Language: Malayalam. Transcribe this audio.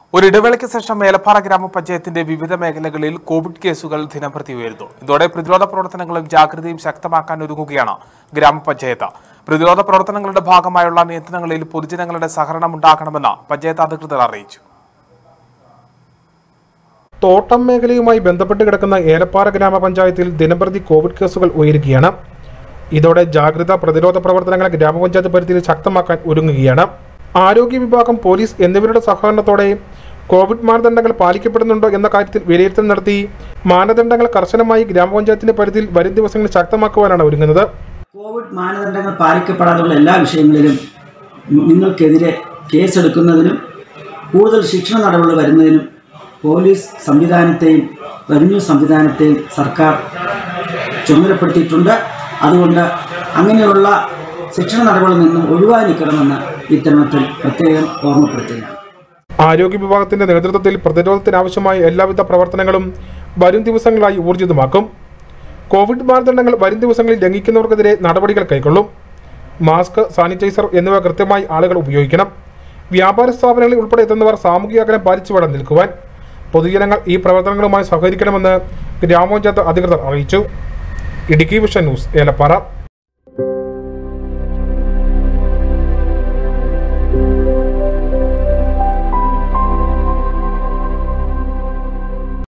ഒരു ഇടവേളയ്ക്ക് ശേഷം elappara ഗ്രാമപഞ്ചായത്തിന്റെ വിവിധ മേഖലകളിൽ കോവിഡ് കേസുകൾ ദിനംപ്രതി ഉയരുന്നു. ഇതോടെ പ്രതിരോധ പ്രവർത്തനങ്ങളും ജാഗ്രതയും ശക്തമാക്കാൻ ഒരുങ്ങുകയാണ് ഗ്രാമപഞ്ചായത്ത്. പ്രതിരോധ പ്രവർത്തനങ്ങളുടെ ഭാഗമായുള്ള നിയന്ത്രണങ്ങളിൽ പൊതുജനങ്ങളുടെ സഹകരണം ഉണ്ടാകണമെന്ന് പഞ്ചായത്ത് അധികൃതർ അറിയിച്ചു. തോട്ടം മേഖലയുമായി ബന്ധപ്പെട്ട് കിടക്കുന്ന elappara ഗ്രാമപഞ്ചായത്തിൽ ദിനംപ്രതി കോവിഡ് കേസുകൾ ഉയരുകയാണ്. ഇതോടെ ജാഗ്രത പ്രതിരോധ പ്രവർത്തനങ്ങൾ ഗ്രാമപഞ്ചായത്ത് പരിധിയിൽ ശക്തമാക്കാൻ ഒരുങ്ങുകയാണ്. ആരോഗ്യ വിഭാഗം, പോലീസ് എന്നിവരുടെ സഹകരണത്തോടെ കോവിഡ് മാനദണ്ഡങ്ങൾ പാലിക്കപ്പെടുന്നുണ്ടോ എന്ന കാര്യത്തിൽ വിലയിരുത്തൽ നടത്തി മാനദണ്ഡങ്ങൾ കർശനമായി ഗ്രാമപഞ്ചായത്തിന്റെ പരിധിയിൽ വരും ദിവസങ്ങളിൽ ശക്തമാക്കുവാനാണ് ഒരുങ്ങുന്നത്. കോവിഡ് മാനദണ്ഡങ്ങൾ പാലിക്കപ്പെടാതെയുള്ള എല്ലാ വിഷയങ്ങളിലും നിങ്ങൾക്കെതിരെ കേസെടുക്കുന്നതിനും കൂടുതൽ ശിക്ഷണ നടപടികൾ വരുന്നതിനും പോലീസ് സംവിധാനത്തെയും റവന്യൂ സംവിധാനത്തെയും സർക്കാർ ചുമതലപ്പെടുത്തിയിട്ടുണ്ട്. അതുകൊണ്ട് അങ്ങനെയുള്ള ശിക്ഷണ നടപടികളിൽ നിന്നും ഒഴിവാക്കിക്കണമെന്ന് ഇത്തരത്തിൽ പ്രത്യേകം ഓർമ്മപ്പെടുത്തുകയാണ്. ആരോഗ്യ വിഭാഗത്തിന്റെ നേതൃത്വത്തിൽ പ്രതിരോധത്തിനാവശ്യമായ എല്ലാവിധ പ്രവർത്തനങ്ങളും വരും ദിവസങ്ങളായി ഊർജിതമാക്കും. കോവിഡ് മാനദണ്ഡങ്ങൾ വരും ദിവസങ്ങളിൽ ലംഘിക്കുന്നവർക്കെതിരെ നടപടികൾ കൈക്കൊള്ളും. മാസ്ക്, സാനിറ്റൈസർ എന്നിവ കൃത്യമായി ആളുകൾ ഉപയോഗിക്കണം. വ്യാപാര സ്ഥാപനങ്ങളിൽ ഉൾപ്പെടെ എത്തുന്നവർ സാമൂഹിക അകലം പാലിച്ചു വേണം നിൽക്കുവാൻ. പൊതുജനങ്ങൾ ഈ പ്രവർത്തനങ്ങളുമായി സഹകരിക്കണമെന്ന് ഗ്രാമപഞ്ചായത്ത് അധികൃതർ അറിയിച്ചു. Idukki vision news, elappara.